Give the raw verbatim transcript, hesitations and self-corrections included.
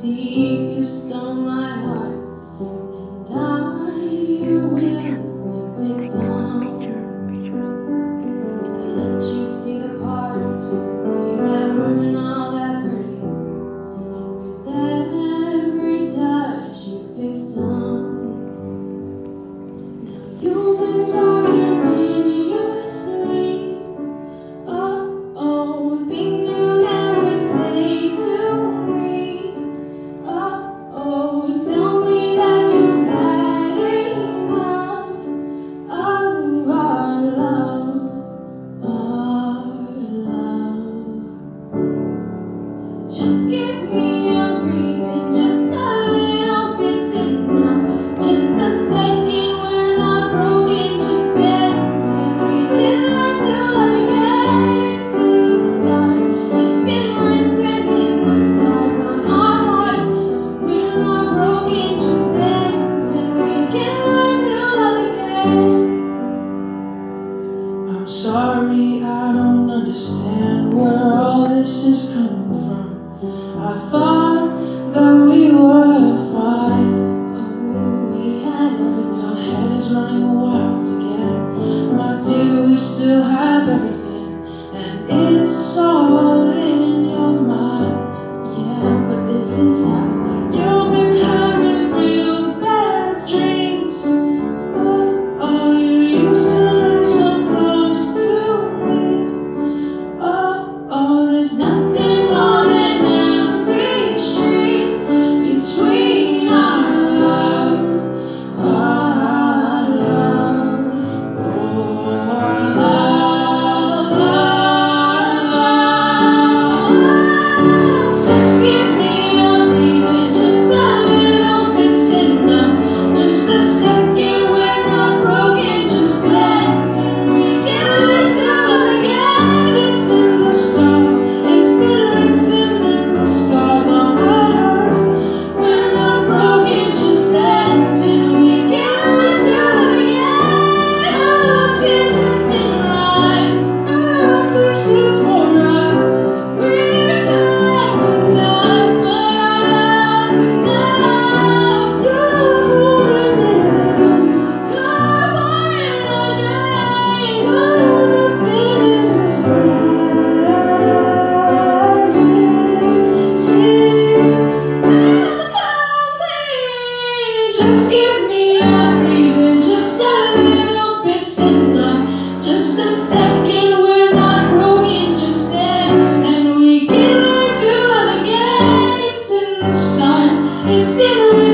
believe you stole my heart, and I, you will live it down. Let you see the parts that weren't all that pretty, and with every touch you fixed them. Now you've been talking in your sleep. Oh, oh, things you never say to me. Oh, oh, tell me that you've had enough of our love, our love. Just give me a reason, just a little bit's enough. Just a second, we're not broken, just bending. We can learn to love again. It's in the stars, it's been written in the stars on our hearts. We're not broken, just bending. We can learn to love again. I'm sorry, I don't understand where all this is coming from. I thought that we were fine. Oh, we had everything. Our head is running wild again. My dear, we still have everything, and it's all in your mind. Yeah, but this is happening. You've been having real bad dreams. Oh, oh, you used to look so close to me. Oh, oh, there's Nothing more than empty sheets between our love, our love, our love, our love. Just give me a reason, just a little bit's enough. Just a second, we're not broken, just blending. We can learn to love again. It's in the stars, it's been written in the scars on our hearts. We're not broken, just blending. We can learn to love again. Oh, tears and rise. Our affection's for us. We're connected to us, but our love's enough. You're holding it. You're born in a dream. My only thing is this Just give me a reason, just a little bit's enough. Just a second, we're not broken, just bends, and we can learn to love again. It's in the stars, it's been